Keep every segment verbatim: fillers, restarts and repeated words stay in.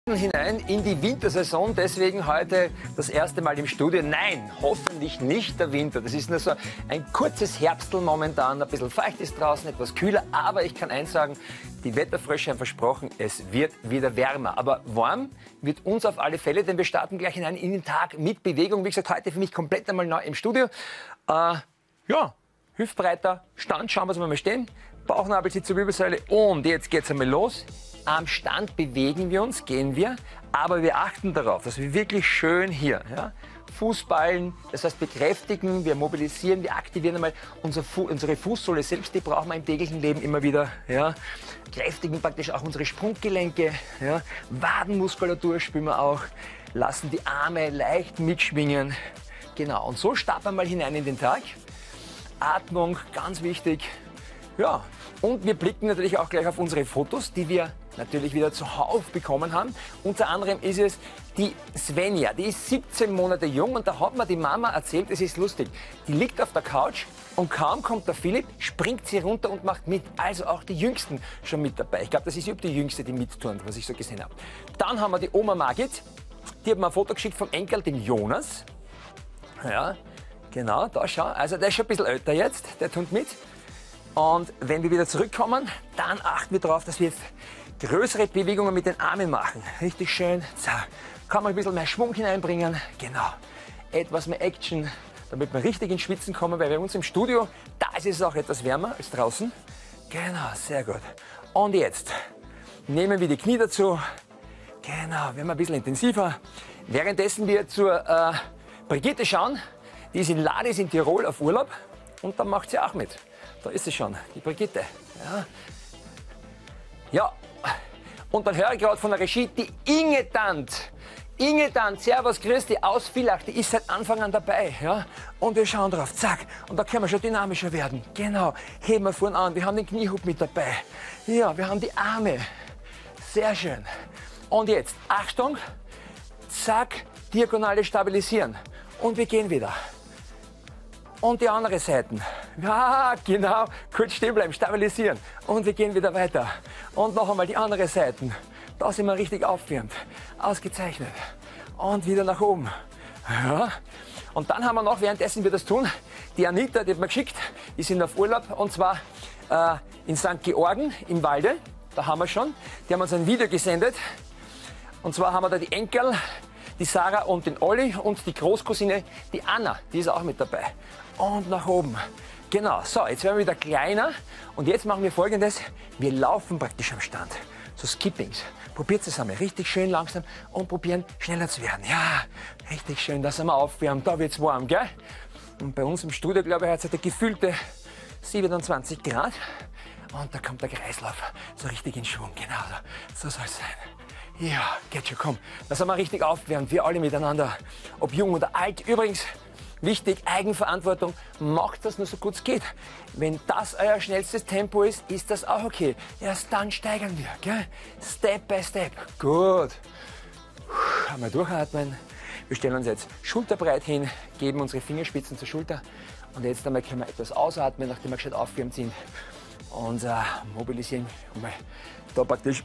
Hinein in die Wintersaison, deswegen heute das erste Mal im Studio. Nein, hoffentlich nicht der Winter. Das ist nur so ein kurzes Herbstl momentan, ein bisschen feucht ist draußen, etwas kühler, aber ich kann eins sagen, die Wetterfrösche haben versprochen, es wird wieder wärmer. Aber warm wird uns auf alle Fälle, denn wir starten gleich hinein in den Tag mit Bewegung. Wie gesagt, heute für mich komplett einmal neu im Studio. Äh, ja, hüftbreiter Stand, schauen wir uns mal stehen. Bauchnabel, Sitz zur Wirbelsäule und jetzt geht's einmal los. Am Stand bewegen wir uns, gehen wir, aber wir achten darauf, dass wir wirklich schön hier, ja, Fußballen, das heißt bekräftigen, wir mobilisieren, wir aktivieren einmal unsere, Fu unsere Fußsohle selbst, die brauchen wir im täglichen Leben immer wieder, ja, kräftigen praktisch auch unsere Sprunggelenke, ja, Wadenmuskulatur spüren wir auch, lassen die Arme leicht mitschwingen, genau, und so starten wir mal hinein in den Tag. Atmung, ganz wichtig, ja, und wir blicken natürlich auch gleich auf unsere Fotos, die wir natürlich wieder zuhauf bekommen haben. Unter anderem ist es die Svenja, die ist siebzehn Monate jung und da hat mir die Mama erzählt, es ist lustig, die liegt auf der Couch und kaum kommt der Philipp, springt sie runter und macht mit. Also auch die Jüngsten schon mit dabei. Ich glaube, das ist überhaupt die Jüngste, die mitturnt, was ich so gesehen habe. Dann haben wir die Oma Margit, die hat mir ein Foto geschickt vom Enkel, dem Jonas. Ja, genau, da schau, also der ist schon ein bisschen älter jetzt, der tut mit. Und wenn wir wieder zurückkommen, dann achten wir darauf, dass wir jetzt größere Bewegungen mit den Armen machen. Richtig schön. So, kann man ein bisschen mehr Schwung hineinbringen. Genau. Etwas mehr Action, damit wir richtig ins Schwitzen kommen, weil bei uns im Studio, da ist es auch etwas wärmer als draußen. Genau, sehr gut. Und jetzt nehmen wir die Knie dazu. Genau, werden wir ein bisschen intensiver. Währenddessen wir zur äh, Brigitte schauen. Die ist in Ladis in Tirol auf Urlaub und da macht sie auch mit. Da ist sie schon, die Brigitte. Ja. Ja. Und dann höre ich gerade von der Regie die Inge Tant. Inge Tant, servus, grüß dich, aus Villach, die ist seit Anfang an dabei. Ja? Und wir schauen drauf, zack. Und da können wir schon dynamischer werden. Genau, heben wir vorne an, wir haben den Kniehub mit dabei. Ja, wir haben die Arme. Sehr schön. Und jetzt, Achtung, zack, diagonale stabilisieren. Und wir gehen wieder. Und die andere Seite. Ja, genau. Kurz stehen bleiben, stabilisieren. Und wir gehen wieder weiter. Und noch einmal die andere Seite. Da sind wir richtig aufwärmt. Ausgezeichnet. Und wieder nach oben. Ja. Und dann haben wir noch, währenddessen wir das tun, die Anita, die hat mir geschickt, die sind auf Urlaub. Und zwar äh, in Sankt Georgen im Walde. Da haben wir schon. Die haben uns ein Video gesendet. Und zwar haben wir da die Enkel, die Sarah und den Olli und die Großcousine, die Anna, die ist auch mit dabei. Und nach oben. Genau, so, jetzt werden wir wieder kleiner. Und jetzt machen wir Folgendes. Wir laufen praktisch am Stand. So Skippings. Probiert es einmal richtig schön langsam und probieren schneller zu werden. Ja, richtig schön, dass wir aufwärmen. Da wird's warm, gell? Und bei uns im Studio, glaube ich, hat es eine gefühlte siebenundzwanzig Grad. Und da kommt der Kreislauf so richtig in Schwung. Genau, so soll es sein. Ja, geht schon, komm. Da sind wir richtig aufwärmt, wir alle miteinander. Ob jung oder alt. Übrigens, wichtig, Eigenverantwortung, macht das nur so gut es geht. Wenn das euer schnellstes Tempo ist, ist das auch okay. Erst dann steigern wir, gell? Step by Step. Gut. Einmal durchatmen. Wir stellen uns jetzt schulterbreit hin, geben unsere Fingerspitzen zur Schulter. Und jetzt einmal können wir etwas ausatmen, nachdem wir gescheit aufwärmt sind. Und äh, mobilisieren. Und mal da praktisch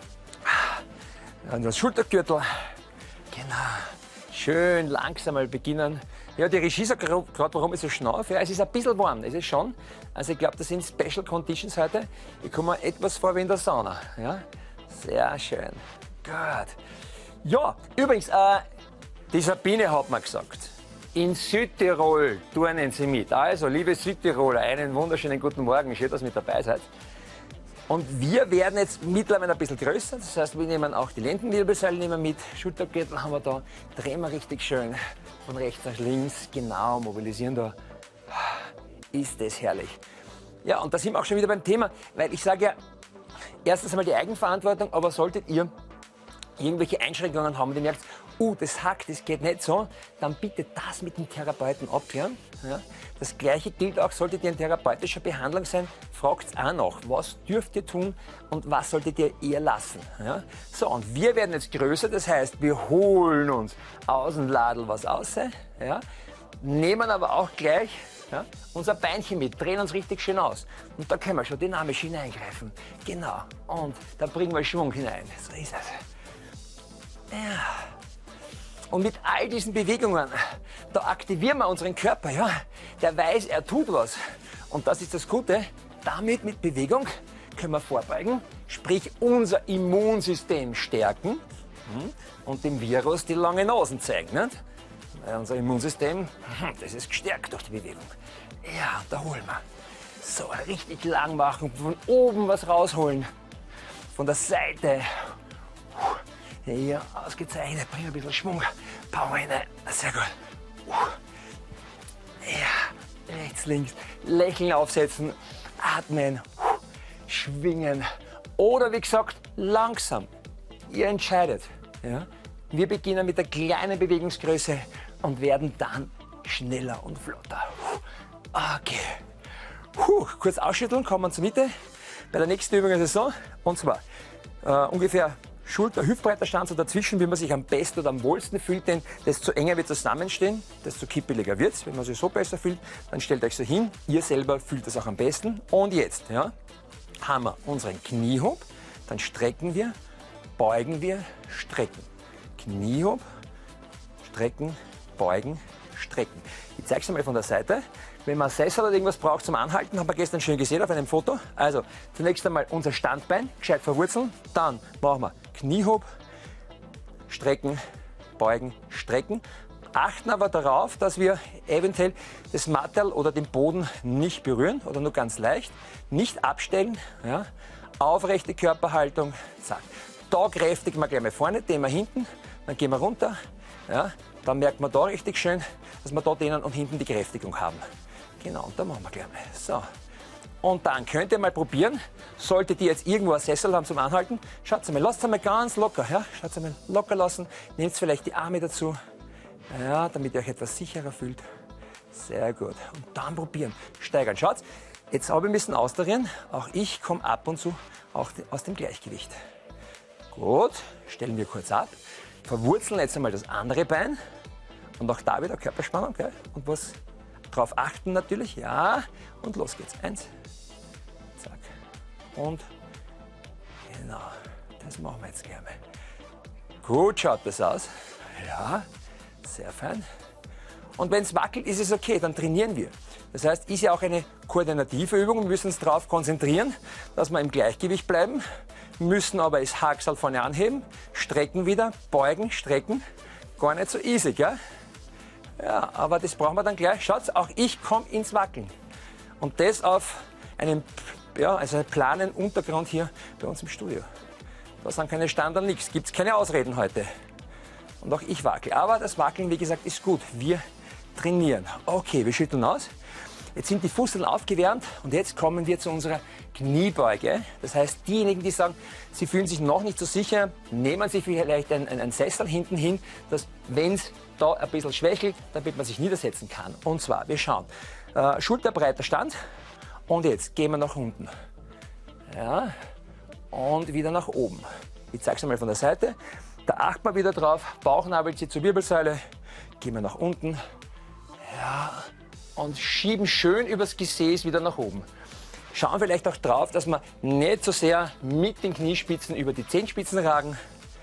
an das Schultergürtel. Genau. Schön langsam mal beginnen. Ja, die Regie sagt gerade, warum ich so schnauf. Ja, es ist ein bisschen warm, das ist schon. Also ich glaube, das sind Special Conditions heute. Ich komme mir etwas vor wie in der Sauna. Ja, sehr schön. Gut. Ja, übrigens, äh, die Sabine hat mir gesagt, in Südtirol turnen sie mit. Also, liebe Südtiroler, einen wunderschönen guten Morgen. Schön, dass ihr mit dabei seid. Und wir werden jetzt mittlerweile ein bisschen größer, das heißt, wir nehmen auch die Lendenwirbelsäule nehmen mit, Schultergürtel haben wir da, drehen wir richtig schön von rechts nach links, genau, mobilisieren da, ist das herrlich. Ja, und da sind wir auch schon wieder beim Thema, weil ich sage ja, erstens einmal die Eigenverantwortung, aber solltet ihr irgendwelche Einschränkungen haben, die merkt, uh, das hackt, das geht nicht so, dann bitte das mit dem Therapeuten abklären. Ja. Das Gleiche gilt auch, solltet ihr in therapeutischer Behandlung sein, fragt auch nach, was dürft ihr tun und was solltet ihr eher lassen. Ja. So, und wir werden jetzt größer, das heißt, wir holen uns aus dem Ladl was aus, ja, nehmen aber auch gleich ja, unser Beinchen mit, drehen uns richtig schön aus. Und da können wir schon dynamisch hineingreifen. Genau, und da bringen wir Schwung hinein. So ist es. Und mit all diesen Bewegungen, da aktivieren wir unseren Körper, ja. Der weiß, er tut was. Und das ist das Gute, damit mit Bewegung können wir vorbeugen, sprich unser Immunsystem stärken und dem Virus die lange Nasen zeigen. Nicht? Weil unser Immunsystem, das ist gestärkt durch die Bewegung. Ja, da holen wir. So, richtig lang machen, von oben was rausholen, von der Seite. Ja, ausgezeichnet, bring ein bisschen Schwung, Power rein, sehr gut. Ja, rechts, links, Lächeln aufsetzen, atmen, schwingen oder wie gesagt, langsam. Ihr entscheidet. Ja? Wir beginnen mit der kleinen Bewegungsgröße und werden dann schneller und flotter. Okay. Puh, kurz ausschütteln, kommen wir zur Mitte. Bei der nächsten Übung ist es so, und zwar äh, ungefähr Schulter, hüftbreiter Stand, so dazwischen, wie man sich am besten oder am wohlsten fühlt, denn desto enger wir zusammenstehen, desto kippeliger wird es. Wenn man sich so besser fühlt, dann stellt euch so hin, ihr selber fühlt es auch am besten. Und jetzt ja, haben wir unseren Kniehob, dann strecken wir, beugen wir, strecken. Kniehob, strecken, beugen, strecken. Ich zeige es mal von der Seite. Wenn man Sessel oder irgendwas braucht zum Anhalten, haben wir gestern schön gesehen auf einem Foto. Also zunächst einmal unser Standbein gescheit verwurzeln, dann machen wir Kniehob, strecken, beugen, strecken. Achten aber darauf, dass wir eventuell das Matterl oder den Boden nicht berühren oder nur ganz leicht. Nicht abstellen, ja. Aufrechte Körperhaltung, zack. Da kräftigen wir gleich mal vorne, den wir hinten, dann gehen wir runter. Ja. Dann merkt man da richtig schön, dass wir da denen und hinten die Kräftigung haben. Genau, und da machen wir gleich mal. So. Und dann könnt ihr mal probieren, solltet ihr jetzt irgendwo einen Sessel haben zum Anhalten, schaut mal, lasst es mal ganz locker, ja? Schaut mal locker lassen, nehmt vielleicht die Arme dazu, ja, damit ihr euch etwas sicherer fühlt. Sehr gut. Und dann probieren, steigern. Schaut, jetzt habe ich ein bisschen austarieren, auch ich komme ab und zu auch aus dem Gleichgewicht. Gut, stellen wir kurz ab, verwurzeln jetzt einmal das andere Bein und auch da wieder Körperspannung, gell? Und was drauf achten natürlich, ja, und los geht's. Eins, zack, und genau, das machen wir jetzt gerne. Gut schaut das aus, ja, sehr fein. Und wenn es wackelt, ist es okay, dann trainieren wir. Das heißt, ist ja auch eine koordinative Übung, wir müssen uns darauf konzentrieren, dass wir im Gleichgewicht bleiben, müssen aber das Haxal vorne anheben, strecken wieder, beugen, strecken, gar nicht so easy, gell? Ja, aber das brauchen wir dann gleich. Schaut, auch ich komme ins Wackeln. Und das auf einem, ja, also einem planen Untergrund hier bei uns im Studio. Da sind keine Standard, nichts. Gibt es keine Ausreden heute. Und auch ich wackel. Aber das Wackeln, wie gesagt, ist gut. Wir trainieren. Okay, wir schütteln aus. Jetzt sind die Fußsohlen aufgewärmt und jetzt kommen wir zu unserer Kniebeuge. Das heißt, diejenigen, die sagen, sie fühlen sich noch nicht so sicher, nehmen sich vielleicht einen, einen Sessel hinten hin, dass, wenn es da ein bisschen schwächelt, damit man sich niedersetzen kann. Und zwar, wir schauen, äh, schulterbreiter Stand und jetzt gehen wir nach unten. Ja, und wieder nach oben. Ich zeige es einmal von der Seite. Da achten wir wieder drauf, Bauchnabel zieht zur Wirbelsäule, gehen wir nach unten. Ja, und schieben schön übers Gesäß wieder nach oben. Schauen vielleicht auch drauf, dass wir nicht so sehr mit den Kniespitzen über die Zehenspitzen ragen.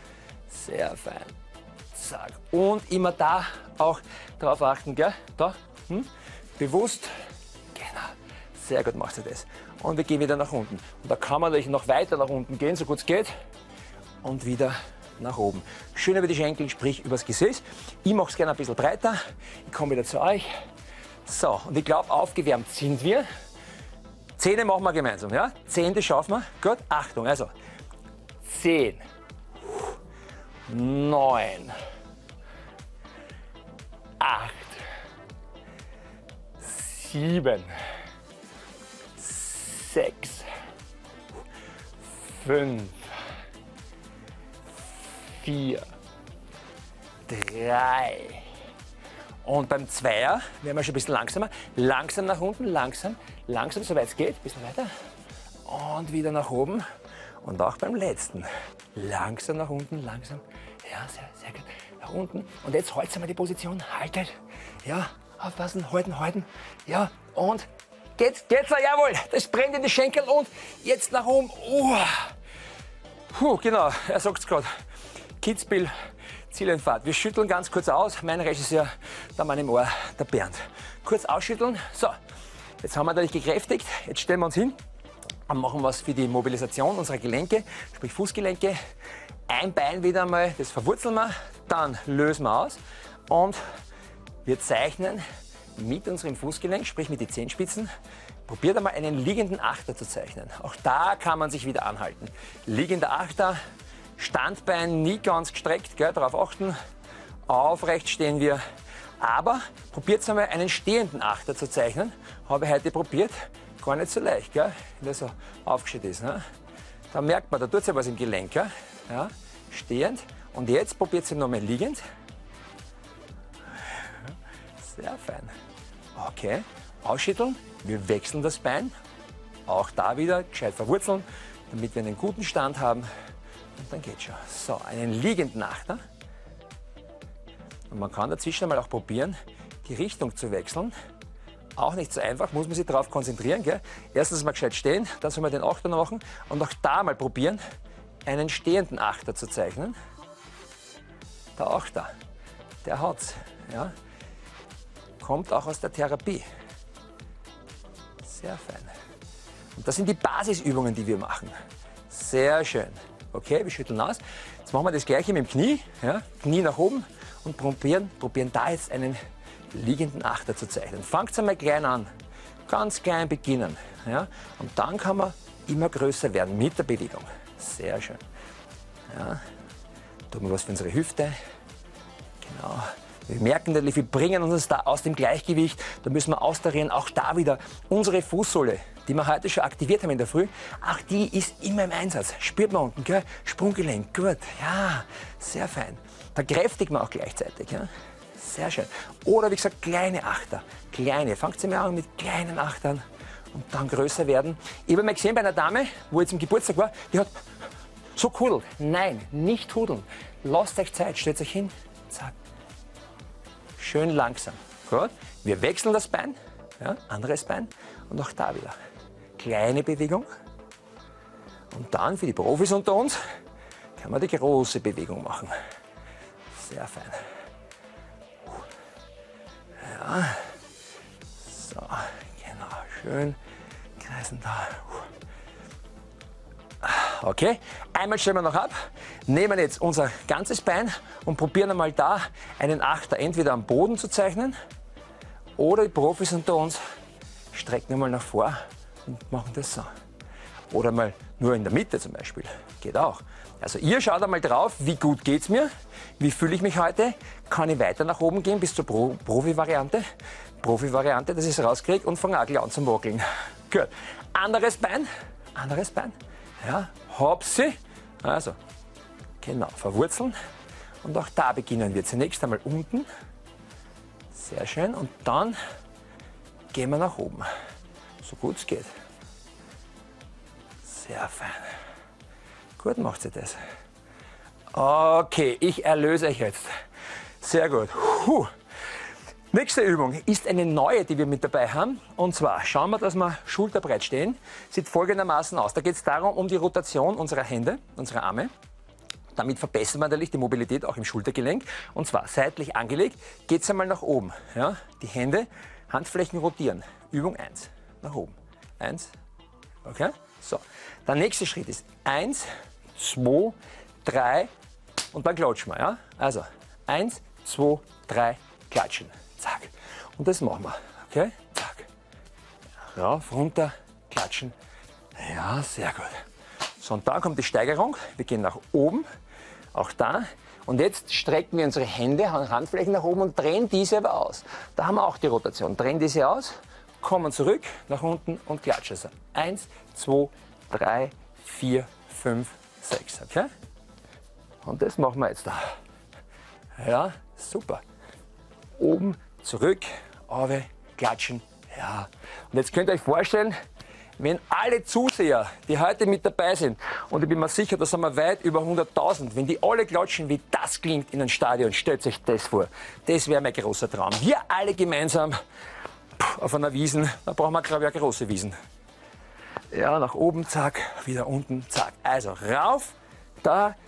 Sehr fein. Zack. Und immer da auch drauf achten, gell? Da, hm? Bewusst. Genau. Sehr gut macht ihr das. Und wir gehen wieder nach unten. Und da kann man natürlich noch weiter nach unten gehen, so gut es geht. Und wieder nach oben. Schön über die Schenkel, sprich übers Gesäß. Ich mache es gerne ein bisschen breiter. Ich komme wieder zu euch. So, und ich glaube, aufgewärmt sind wir. Zähne machen wir gemeinsam, ja? Zehn, das schaffen wir. Gut, Achtung, also. Zehn. Neun. Acht. Sieben. Sechs. Fünf. Vier. Drei. Und beim Zweier werden wir schon ein bisschen langsamer. Langsam nach unten, langsam, langsam, soweit es geht. Ein bisschen weiter. Und wieder nach oben. Und auch beim letzten. Langsam nach unten, langsam. Ja, sehr, sehr gut. Nach unten. Und jetzt haltet mal die Position. Haltet. Ja, aufpassen, halten, halten. Ja, und geht's, geht's, jawohl. Das brennt in die Schenkel und jetzt nach oben. Uh. Puh, genau, er sagt es gerade. Kitzbühel, Zieleinfahrt. Wir schütteln ganz kurz aus. Mein Regisseur, da Mann im Ohr, der Bernd. Kurz ausschütteln. So, jetzt haben wir natürlich gekräftigt. Jetzt stellen wir uns hin und machen was für die Mobilisation unserer Gelenke, sprich Fußgelenke. Ein Bein wieder einmal, das verwurzeln wir, dann lösen wir aus und wir zeichnen mit unserem Fußgelenk, sprich mit den Zehenspitzen. Probiert einmal einen liegenden Achter zu zeichnen. Auch da kann man sich wieder anhalten. Liegender Achter, Standbein nie ganz gestreckt, gell, darauf achten. Aufrecht stehen wir. Aber probiert einmal einen stehenden Achter zu zeichnen. Habe ich heute probiert. Gar nicht so leicht, gell, wenn der so aufgestellt ist. Ne? Da merkt man, da tut sich was im Gelenk. Gell? Ja, stehend. Und jetzt probiert es nochmal liegend. Sehr fein. Okay, ausschütteln. Wir wechseln das Bein. Auch da wieder gescheit verwurzeln, damit wir einen guten Stand haben. Und dann geht's schon. So, einen liegenden Achter. Und man kann dazwischen einmal auch probieren, die Richtung zu wechseln. Auch nicht so einfach, muss man sich darauf konzentrieren. Gell? Erstens mal gescheit stehen, dann soll man den Achter machen. Und auch da mal probieren, einen stehenden Achter zu zeichnen. Der Achter, der hat's. Ja? Kommt auch aus der Therapie. Sehr fein. Und das sind die Basisübungen, die wir machen. Sehr schön. Okay, wir schütteln aus. Jetzt machen wir das Gleiche mit dem Knie. Ja? Knie nach oben und probieren, probieren da jetzt einen liegenden Achter zu zeichnen. Fangt einmal klein an. Ganz klein beginnen. Ja? Und dann kann man immer größer werden mit der Bewegung. Sehr schön. Ja. Tun wir was für unsere Hüfte. Genau. Wir merken natürlich, wir bringen uns da aus dem Gleichgewicht. Da müssen wir austarieren. Auch da wieder unsere Fußsohle, die wir heute schon aktiviert haben in der Früh. Auch die ist immer im Einsatz. Spürt man unten, gell? Sprunggelenk, gut. Ja, sehr fein. Da kräftigt man auch gleichzeitig. Ja? Sehr schön. Oder wie gesagt, kleine Achter. Kleine. Fangt sie mal an mit kleinen Achtern. Und dann größer werden. Ich habe mal gesehen bei einer Dame, wo jetzt im Geburtstag war, die hat so hudelt. Nein, nicht hudeln. Lasst euch Zeit, stellt euch hin. Zack. Schön langsam. Gut. Wir wechseln das Bein. Ja, anderes Bein. Und auch da wieder. Kleine Bewegung. Und dann für die Profis unter uns kann man die große Bewegung machen. Sehr fein. Ja. So, genau. Schön kreisen da. Okay, einmal stellen wir noch ab, nehmen jetzt unser ganzes Bein und probieren einmal da einen Achter entweder am Boden zu zeichnen oder die Profis unter uns strecken einmal nach vor und machen das so. Oder mal nur in der Mitte zum Beispiel, geht auch. Also ihr schaut einmal drauf, wie gut geht's mir, wie fühle ich mich heute, kann ich weiter nach oben gehen bis zur Pro Profi-Variante. Profi-Variante, dass ich es rauskriege und fange auch an zum Wackeln. Gut, anderes Bein, anderes Bein. Ja, hopsi. Also, genau, verwurzeln. Und auch da beginnen wir zunächst einmal unten. Sehr schön. Und dann gehen wir nach oben. So gut es geht. Sehr fein. Gut macht sie das. Okay, ich erlöse euch jetzt. Sehr gut. Puh. Nächste Übung ist eine neue, die wir mit dabei haben. Und zwar schauen wir, dass wir schulterbreit stehen. Sieht folgendermaßen aus. Da geht es darum, um die Rotation unserer Hände, unserer Arme. Damit verbessern wir natürlich die Mobilität auch im Schultergelenk. Und zwar seitlich angelegt, geht es einmal nach oben. Ja? Die Hände, Handflächen rotieren. Übung eins. Nach oben. eins. Okay? So. Der nächste Schritt ist eins, zwei, drei und dann klatschen wir. Ja? Also eins, zwei, drei, klatschen. Zack. Und das machen wir. Okay? Zack. Rauf, runter, klatschen. Ja, sehr gut. So, und dann kommt die Steigerung. Wir gehen nach oben. Auch da. Und jetzt strecken wir unsere Hände, Handflächen nach oben und drehen diese aber aus. Da haben wir auch die Rotation. Drehen diese aus, kommen zurück, nach unten und klatschen. Also eins, zwei, drei, vier, fünf, sechs. Okay? Und das machen wir jetzt da. Ja, super. Oben, zurück, runter, klatschen. Ja. Und jetzt könnt ihr euch vorstellen, wenn alle Zuseher, die heute mit dabei sind, und ich bin mir sicher, da sind wir weit über hunderttausend, wenn die alle klatschen, wie das klingt in einem Stadion, stellt euch das vor. Das wäre mein großer Traum. Wir alle gemeinsam auf einer Wiesn, da brauchen wir, glaube ich, eine große Wiesn. Ja, nach oben, zack, wieder unten, zack. Also rauf, da,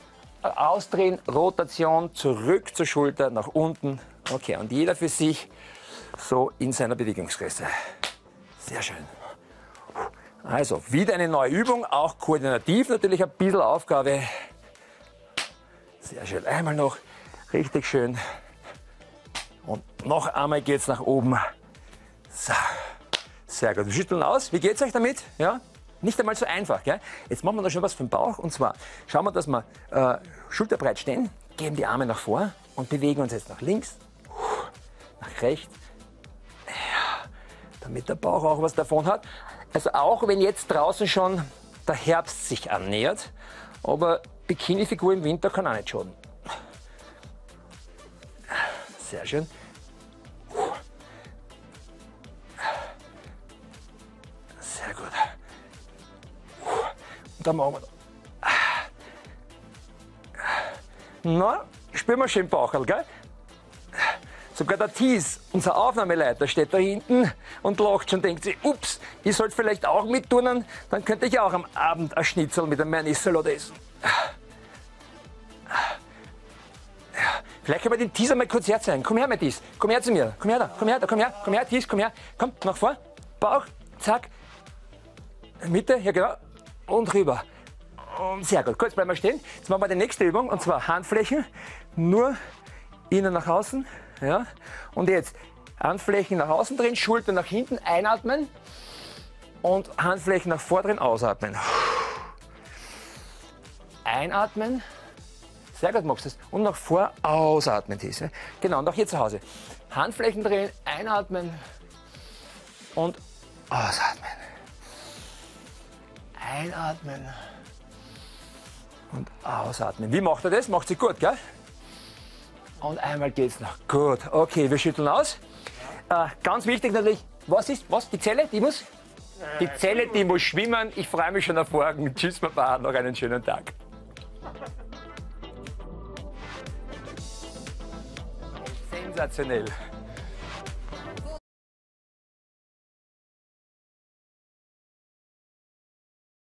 ausdrehen, Rotation, zurück zur Schulter, nach unten. Okay, und jeder für sich so in seiner Bewegungsgröße. Sehr schön. Also, wieder eine neue Übung, auch koordinativ natürlich ein bisschen Aufgabe. Sehr schön. Einmal noch, richtig schön. Und noch einmal geht es nach oben. So. Sehr gut. Wir schütteln aus. Wie geht es euch damit? Ja? Nicht einmal so einfach. Gell? Jetzt machen wir da schon was für den Bauch. Und zwar schauen wir, dass wir äh, schulterbreit stehen, geben die Arme nach vor und bewegen uns jetzt nach links, nach rechts, ja, damit der Bauch auch was davon hat. Also auch wenn jetzt draußen schon der Herbst sich annähert, aber Bikini-Figur im Winter kann auch nicht schaden. Sehr schön. Sehr gut. Und dann machen wir da. Na, spüren wir schön Baucherl, gell? Sogar der Thies, unser Aufnahmeleiter, steht da hinten und lacht schon, denkt sich, ups, ich sollte vielleicht auch mitturnen, dann könnte ich auch am Abend ein Schnitzel mit einem Mayonnaise-Salat essen. Ja, vielleicht können wir den Thies einmal kurz herzeigen. Komm her, mein Thies, komm her zu mir, komm her da, komm her da, komm her, komm her, Thies, komm her, komm, nach vor, Bauch, zack, Mitte, ja genau, und rüber. Und sehr gut, kurz bleiben wir stehen. Jetzt machen wir die nächste Übung, und zwar Handflächen, nur innen nach außen. Ja? Und jetzt Handflächen nach außen drehen, Schulter nach hinten, einatmen und Handflächen nach vor drehen, ausatmen. Einatmen, sehr gut machst du das, und nach vor, ausatmen. Diese. Genau, und auch hier zu Hause. Handflächen drehen, einatmen und ausatmen. Einatmen und ausatmen. Wie macht er das? Macht sie gut, gell? Und einmal geht's noch. Gut, okay, wir schütteln aus. Äh, ganz wichtig natürlich, was ist, was, die Zelle, die muss? Die Zelle, die muss schwimmen. Ich freue mich schon auf morgen. Tschüss, Baba, noch einen schönen Tag. Sensationell.